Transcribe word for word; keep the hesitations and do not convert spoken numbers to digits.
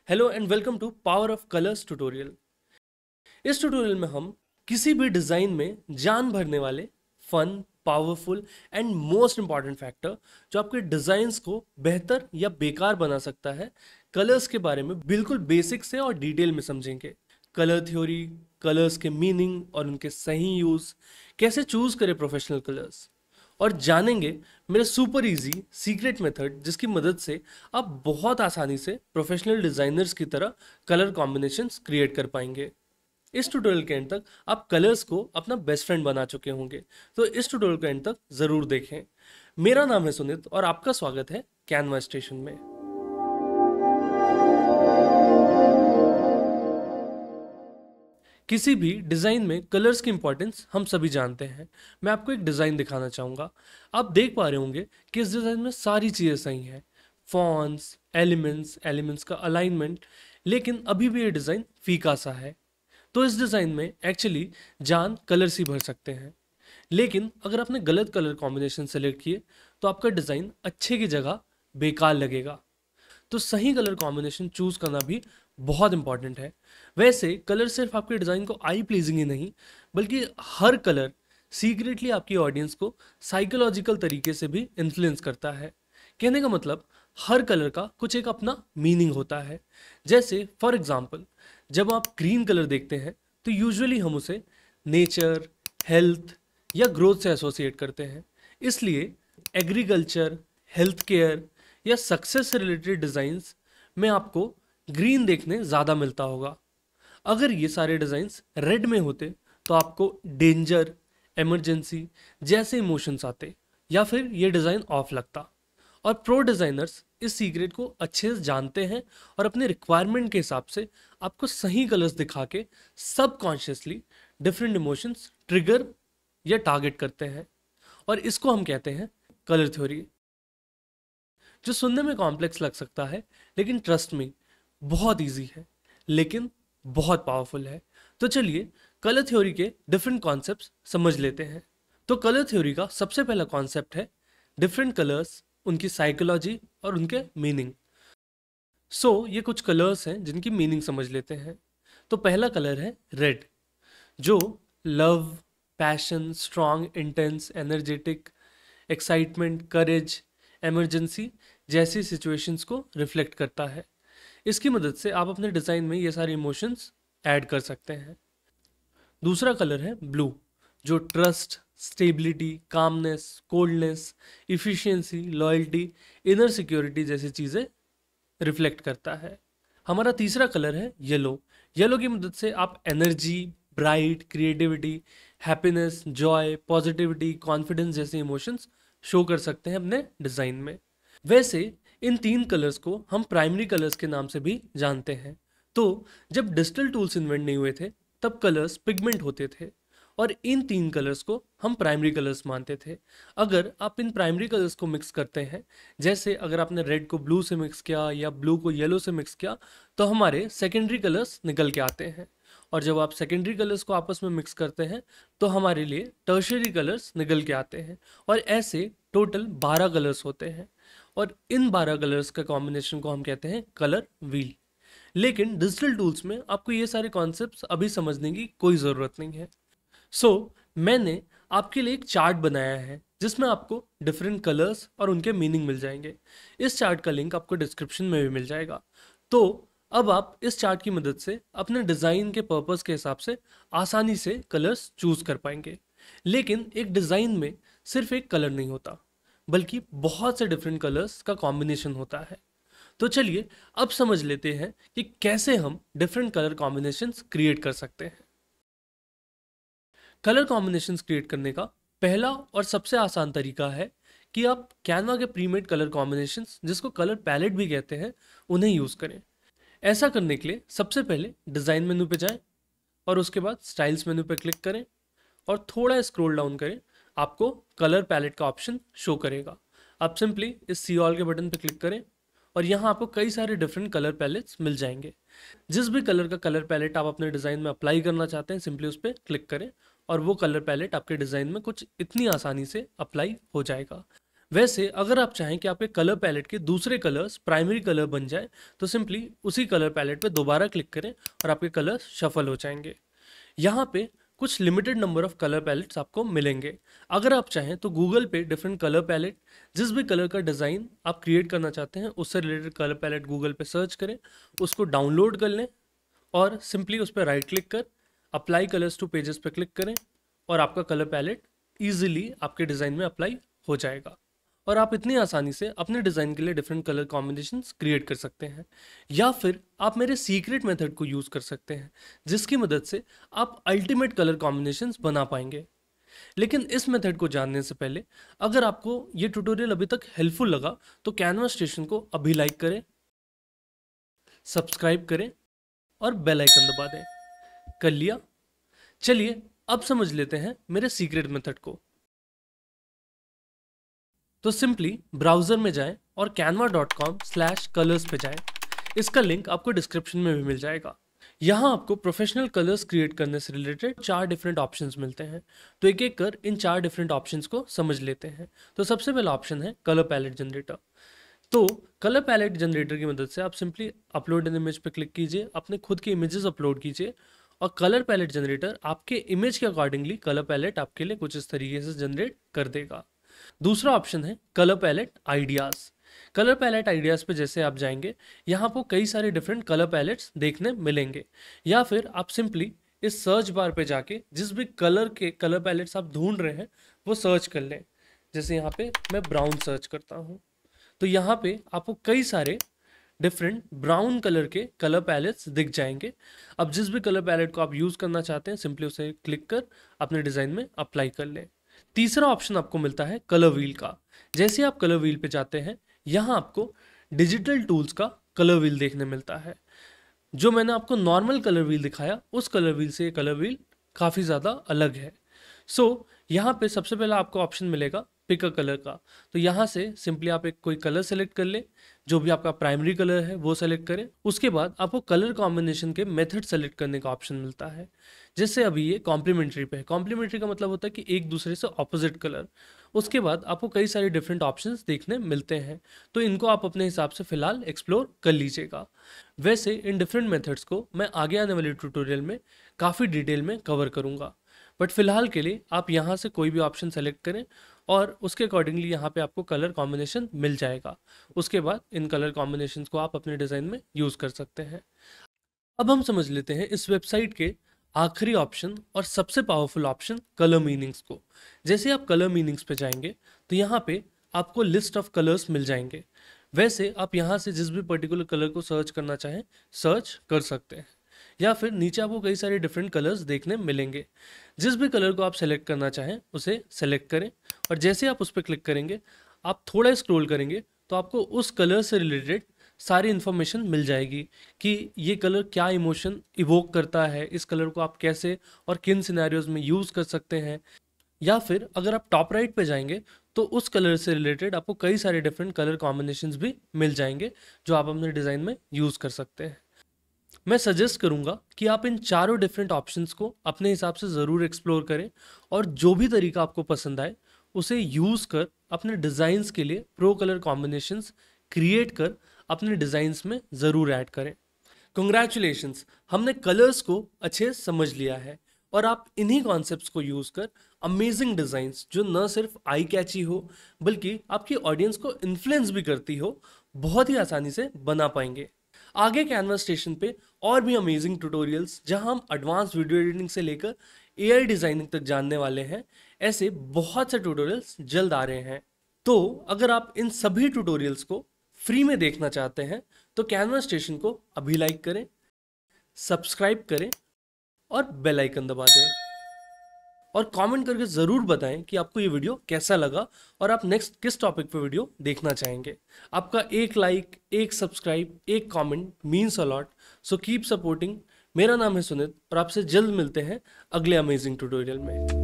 Hello and welcome to power of colours tutorial. इस tutorial में हम किसी भी डिज़ाइन में जान भरने वाले fun, powerful and most important factor जो आपके डिज़ाइंस को बेहतर या बेकार बना सकता है, कलर्स के बारे में बिल्कुल बेसिक से और डिटेल में समझेंगे। कलर थ्योरी, कलर्स के मीनिंग और उनके सही यूज़, कैसे चूज़ करें प्रोफेशनल कलर्स, और जानेंगे मेरे सुपर इजी सीक्रेट मेथड जिसकी मदद से आप बहुत आसानी से प्रोफेशनल डिज़ाइनर्स की तरह कलर कॉम्बिनेशंस क्रिएट कर पाएंगे। इस ट्यूटोरियल के एंड तक आप कलर्स को अपना बेस्ट फ्रेंड बना चुके होंगे, तो इस ट्यूटोरियल के एंड तक ज़रूर देखें। मेरा नाम है सुनीत और आपका स्वागत है कैनवा स्टेशन में। किसी भी डिज़ाइन में कलर्स की इंपॉर्टेंस हम सभी जानते हैं। मैं आपको एक डिज़ाइन दिखाना चाहूँगा। आप देख पा रहे होंगे कि इस डिज़ाइन में सारी चीज़ें सही हैं, फॉन्ट्स, एलिमेंट्स, एलिमेंट्स का अलाइनमेंट, लेकिन अभी भी ये डिज़ाइन फीका सा है। तो इस डिज़ाइन में एक्चुअली जान कलर्स ही भर सकते हैं, लेकिन अगर आपने गलत कलर कॉम्बिनेशन सेलेक्ट किए तो आपका डिज़ाइन अच्छे की जगह बेकार लगेगा। तो सही कलर कॉम्बिनेशन चूज करना भी बहुत इंपॉर्टेंट है। वैसे कलर सिर्फ आपके डिज़ाइन को आई प्लीजिंग ही नहीं, बल्कि हर कलर सीक्रेटली आपकी ऑडियंस को साइकोलॉजिकल तरीके से भी इन्फ्लुएंस करता है। कहने का मतलब हर कलर का कुछ एक अपना मीनिंग होता है। जैसे फॉर एग्जांपल, जब आप ग्रीन कलर देखते हैं तो यूजुअली हम उसे नेचर, हेल्थ या ग्रोथ से एसोसिएट करते हैं। इसलिए एग्रीकल्चर, हेल्थ केयर या सक्सेस से रिलेटेड डिज़ाइंस में आपको ग्रीन देखने ज़्यादा मिलता होगा। अगर ये सारे डिज़ाइंस रेड में होते तो आपको डेंजर, इमरजेंसी जैसे इमोशंस आते या फिर ये डिज़ाइन ऑफ लगता। और प्रो डिज़ाइनर्स इस सीक्रेट को अच्छे से जानते हैं और अपने रिक्वायरमेंट के हिसाब से आपको सही कलर्स दिखा के सबकॉन्शियसली डिफरेंट इमोशंस ट्रिगर या टारगेट करते हैं। और इसको हम कहते हैं कलर थ्योरी, जो सुनने में कॉम्प्लेक्स लग सकता है, लेकिन ट्रस्ट मी बहुत इजी है, लेकिन बहुत पावरफुल है। तो चलिए कलर थ्योरी के डिफरेंट कॉन्सेप्ट्स समझ लेते हैं। तो कलर थ्योरी का सबसे पहला कॉन्सेप्ट है डिफरेंट कलर्स, उनकी साइकोलॉजी और उनके मीनिंग। सो so, ये कुछ कलर्स हैं जिनकी मीनिंग समझ लेते हैं। तो पहला कलर है रेड, जो love, passion, strong, intense, energetic, excitement, courage, emergency जैसी सिचुएशंस को रिफ्लेक्ट करता है। इसकी मदद से आप अपने डिज़ाइन में ये सारे इमोशंस ऐड कर सकते हैं। दूसरा कलर है ब्लू, जो trust, stability, calmness, coldness, efficiency, loyalty, inner security जैसी चीज़ें रिफ्लेक्ट करता है। हमारा तीसरा कलर है येलो। येलो की मदद से आप energy, bright, creativity, happiness, joy, positivity, confidence जैसे इमोशंस शो कर सकते हैं अपने डिज़ाइन में। वैसे इन तीन कलर्स को हम प्राइमरी कलर्स के नाम से भी जानते हैं। तो जब डिजिटल टूल्स इन्वेंट नहीं हुए थे तब कलर्स पिगमेंट होते थे और इन तीन कलर्स को हम प्राइमरी कलर्स मानते थे। अगर आप इन प्राइमरी कलर्स को मिक्स करते हैं, जैसे अगर आपने रेड को ब्लू से मिक्स किया या ब्लू को येलो से मिक्स किया, तो हमारे सेकेंडरी कलर्स निकल के आते हैं। और जब आप सेकेंडरी कलर्स को आपस में मिक्स करते हैं तो हमारे लिए टर्शियरी कलर्स निकल के आते हैं। और ऐसे टोटल बारह कलर्स होते हैं और इन बारह कलर्स का कॉम्बिनेशन को हम कहते हैं कलर व्हील। लेकिन डिजिटल टूल्स में आपको ये सारे कॉन्सेप्ट्स अभी समझने की कोई ज़रूरत नहीं है। सो so, मैंने आपके लिए एक चार्ट बनाया है जिसमें आपको डिफरेंट कलर्स और उनके मीनिंग मिल जाएंगे। इस चार्ट का लिंक आपको डिस्क्रिप्शन में भी मिल जाएगा। तो अब आप इस चार्ट की मदद से अपने डिज़ाइन के पर्पस के हिसाब से आसानी से कलर्स चूज कर पाएंगे। लेकिन एक डिज़ाइन में सिर्फ एक कलर नहीं होता, बल्कि बहुत से डिफरेंट कलर्स का कॉम्बिनेशन होता है। तो चलिए अब समझ लेते हैं कि कैसे हम डिफरेंट कलर कॉम्बिनेशंस क्रिएट कर सकते हैं। कलर कॉम्बिनेशंस क्रिएट करने का पहला और सबसे आसान तरीका है कि आप कैनवा के प्रीमेड कलर कॉम्बिनेशंस, जिसको कलर पैलेट भी कहते हैं, उन्हें यूज़ करें। ऐसा करने के लिए सबसे पहले डिज़ाइन मेनू पे जाएं और उसके बाद स्टाइल्स मेनू पे क्लिक करें और थोड़ा स्क्रॉल डाउन करें। आपको कलर पैलेट का ऑप्शन शो करेगा। आप सिंपली इस सी ऑल के बटन पे क्लिक करें और यहाँ आपको कई सारे डिफरेंट कलर पैलेट्स मिल जाएंगे। जिस भी कलर का कलर पैलेट आप अपने डिज़ाइन में अप्लाई करना चाहते हैं, सिंपली उस पर क्लिक करें और वो कलर पैलेट आपके डिज़ाइन में कुछ इतनी आसानी से अप्लाई हो जाएगा। वैसे अगर आप चाहें कि आपके कलर पैलेट के दूसरे कलर्स प्राइमरी कलर बन जाए तो सिंपली उसी कलर पैलेट पे दोबारा क्लिक करें और आपके कलर्स शफल हो जाएंगे। यहाँ पे कुछ limited number of colour palettes आपको मिलेंगे। अगर आप चाहें तो गूगल पे डिफरेंट कलर पैलेट, जिस भी कलर का डिज़ाइन आप क्रिएट करना चाहते हैं उससे रिलेटेड कलर पैलेट गूगल पे सर्च करें, उसको डाउनलोड कर लें और सिंपली उस पर राइट क्लिक कर अप्लाई कलर्स टू पेजेस पे क्लिक करें और आपका कलर पैलेट ईजिली आपके डिज़ाइन में अप्लाई हो जाएगा। और आप इतनी आसानी से अपने डिज़ाइन के लिए डिफरेंट कलर कॉम्बिनेशंस क्रिएट कर सकते हैं। या फिर आप मेरे सीक्रेट मेथड को यूज़ कर सकते हैं जिसकी मदद से आप अल्टीमेट कलर कॉम्बिनेशंस बना पाएंगे। लेकिन इस मेथड को जानने से पहले अगर आपको ये ट्यूटोरियल अभी तक हेल्पफुल लगा तो कैनवा स्टेशन को अभी लाइक करें, सब्सक्राइब करें और बेल आइकन दबा दें। कर लिया? चलिए अब समझ लेते हैं मेरे सीक्रेट मेथड को। तो सिंपली ब्राउजर में जाएं और canva dot com slash colours पे जाएं। इसका लिंक आपको डिस्क्रिप्शन में भी मिल जाएगा। यहाँ आपको प्रोफेशनल कलर्स क्रिएट करने से रिलेटेड चार डिफरेंट ऑप्शंस मिलते हैं। तो एक एक कर इन चार डिफरेंट ऑप्शंस को समझ लेते हैं। तो सबसे पहला ऑप्शन है कलर पैलेट जनरेटर। तो कलर पैलेट जनरेटर की मदद से आप सिंपली अपलोड एन इमेज पे क्लिक कीजिए, अपने खुद के इमेजेस अपलोड कीजिए और कलर पैलेट जनरेटर आपके इमेज के अकॉर्डिंगली कलर पैलेट आपके लिए कुछ इस तरीके से जनरेट कर देगा। दूसरा ऑप्शन है colour palette ideas. Colour palette ideas पे जैसे आप जाएंगे यहाँ आपको कई सारे डिफरेंट कलर पैलेट्स देखने मिलेंगे। या फिर आप सिंपली इस सर्च बार पे जाके जिस भी कलर के कलर पैलेट्स आप ढूंढ रहे हैं वो सर्च कर लें। जैसे यहाँ पे मैं ब्राउन सर्च करता हूँ तो यहाँ पे आपको कई सारे डिफरेंट ब्राउन कलर के कलर पैलेट्स दिख जाएंगे। अब जिस भी कलर पैलेट को आप यूज़ करना चाहते हैं सिंपली उसे क्लिक कर अपने डिज़ाइन में अप्लाई कर लें। तीसरा ऑप्शन आपको मिलता है कलर व्हील का। जैसे आप कलर व्हील पे जाते हैं यहाँ आपको डिजिटल टूल्स का कलर व्हील देखने मिलता है। जो मैंने आपको नॉर्मल कलर व्हील दिखाया उस कलर व्हील से ये कलर व्हील काफ़ी ज़्यादा अलग है। सो so, यहाँ पे सबसे पहला आपको ऑप्शन मिलेगा पिक अ कलर का। तो यहाँ से सिंपली आप एक कोई कलर सेलेक्ट कर ले, जो भी आपका प्राइमरी कलर है वो सेलेक्ट करें। उसके बाद आपको कलर कॉम्बिनेशन के मेथड सेलेक्ट करने का ऑप्शन मिलता है। जैसे अभी ये कॉम्प्लीमेंट्री पे है। कॉम्प्लीमेंट्री का मतलब होता है कि एक दूसरे से ऑपोजिट कलर। उसके बाद आपको कई सारे डिफरेंट ऑप्शंस देखने मिलते हैं तो इनको आप अपने हिसाब से फिलहाल एक्सप्लोर कर लीजिएगा। वैसे इन डिफरेंट मेथड्स को मैं आगे आने वाले ट्यूटोरियल में काफ़ी डिटेल में कवर करूँगा, बट फिलहाल के लिए आप यहाँ से कोई भी ऑप्शन सेलेक्ट करें और उसके अकॉर्डिंगली यहाँ पे आपको कलर कॉम्बिनेशन मिल जाएगा। उसके बाद इन कलर कॉम्बिनेशंस को आप अपने डिज़ाइन में यूज़ कर सकते हैं। अब हम समझ लेते हैं इस वेबसाइट के आखिरी ऑप्शन और सबसे पावरफुल ऑप्शन कलर मीनिंग्स को। जैसे आप कलर मीनिंग्स पे जाएंगे तो यहाँ पे आपको लिस्ट ऑफ कलर्स मिल जाएंगे। वैसे आप यहाँ से जिस भी पर्टिकुलर कलर को सर्च करना चाहें सर्च कर सकते हैं या फिर नीचे आपको कई सारे डिफरेंट कलर्स देखने मिलेंगे। जिस भी कलर को आप सेलेक्ट करना चाहें उसे सेलेक्ट करें और जैसे आप उस पर क्लिक करेंगे आप थोड़ा स्क्रॉल करेंगे तो आपको उस कलर से रिलेटेड सारी इन्फॉर्मेशन मिल जाएगी कि ये कलर क्या इमोशन इवोक करता है, इस कलर को आप कैसे और किन सिनेरियोज में यूज़ कर सकते हैं। या फिर अगर आप टॉप राइट पे जाएंगे तो उस कलर से रिलेटेड आपको कई सारे डिफरेंट कलर कॉम्बिनेशंस भी मिल जाएंगे जो आप अपने डिज़ाइन में यूज़ कर सकते हैं। मैं सजेस्ट करूंगा कि आप इन चारों डिफरेंट ऑप्शंस को अपने हिसाब से ज़रूर एक्सप्लोर करें और जो भी तरीका आपको पसंद आए उसे यूज़ कर अपने डिज़ाइंस के लिए प्रो कलर कॉम्बिनेशंस क्रिएट कर अपने डिज़ाइंस में ज़रूर ऐड करें। कंग्रेचुलेशंस, हमने कलर्स को अच्छे से समझ लिया है और आप इन्हीं कॉन्सेप्ट्स को यूज़ कर अमेजिंग डिज़ाइंस जो न सिर्फ आई कैची हो बल्कि आपकी ऑडियंस को इन्फ्लुएंस भी करती हो बहुत ही आसानी से बना पाएंगे। आगे कैनवा स्टेशन पे और भी अमेजिंग ट्यूटोरियल्स जहां हम एडवांस वीडियो एडिटिंग से लेकर एआई डिज़ाइनिंग तक जानने वाले हैं। ऐसे बहुत से ट्यूटोरियल्स जल्द आ रहे हैं। तो अगर आप इन सभी ट्यूटोरियल्स को फ्री में देखना चाहते हैं तो कैनवा स्टेशन को अभी लाइक करें, सब्सक्राइब करें और बेल आइकन दबा दें और कमेंट करके ज़रूर बताएं कि आपको ये वीडियो कैसा लगा और आप नेक्स्ट किस टॉपिक पे वीडियो देखना चाहेंगे। आपका एक लाइक, एक सब्सक्राइब, एक comment means a lot. So keep supporting. मेरा नाम है सुनीत और आपसे जल्द मिलते हैं अगले अमेजिंग ट्यूटोरियल में।